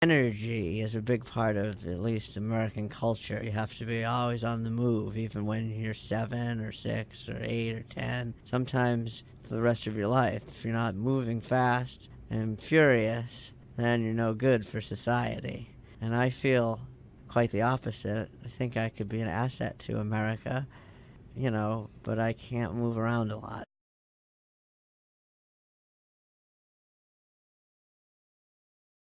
Energy is a big part of at least American culture. You have to be always on the move, even when you're 7 or 6 or 8 or 10. Sometimes for the rest of your life. If you're not moving fast and furious, then you're no good for society. And I feel quite the opposite. I think I could be an asset to America, but I can't move around a lot.